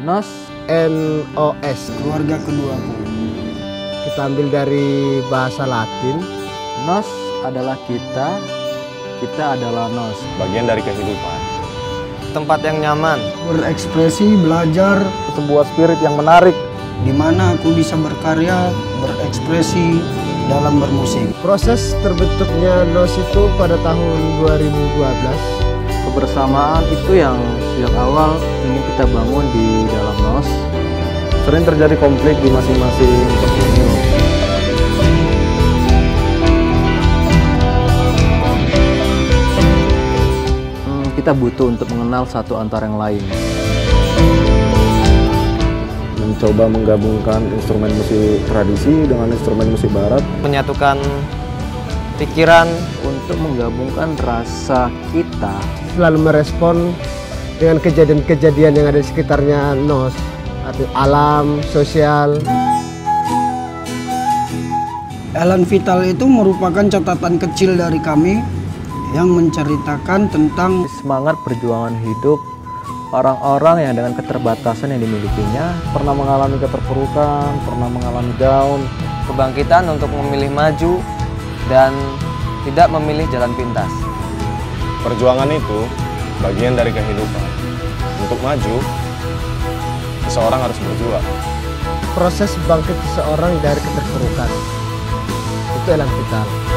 Nos, NOS, keluarga keduaku. kita ambil dari bahasa Latin. nos adalah kita adalah nos. Bagian dari kehidupan. Tempat yang nyaman, Berekspresi, belajar, Sebuah spirit yang menarik. di mana aku bisa berkarya, berekspresi dalam bermusik. Proses terbentuknya NOS itu pada tahun 2012. Kebersamaan itu yang sejak awal ingin kita bangun di dalam nos. Sering terjadi konflik di masing-masing personil. Kita butuh untuk mengenal satu antara yang lain. Mencoba menggabungkan instrumen musik tradisi dengan instrumen musik barat. menyatukan pikiran, Untuk menggabungkan rasa kita Selalu merespon dengan kejadian-kejadian yang ada di sekitarnya NOS, arti alam, sosial. Elan Vital itu merupakan catatan kecil dari kami yang menceritakan tentang semangat perjuangan hidup orang-orang yang dengan keterbatasan yang dimilikinya Pernah mengalami keterpurukan, pernah mengalami down. kebangkitan untuk memilih maju, dan tidak memilih jalan pintas. Perjuangan itu bagian dari kehidupan. Untuk maju, seseorang harus berjuang. Proses bangkit seseorang dari keterpurukan. Itu Elan Vital.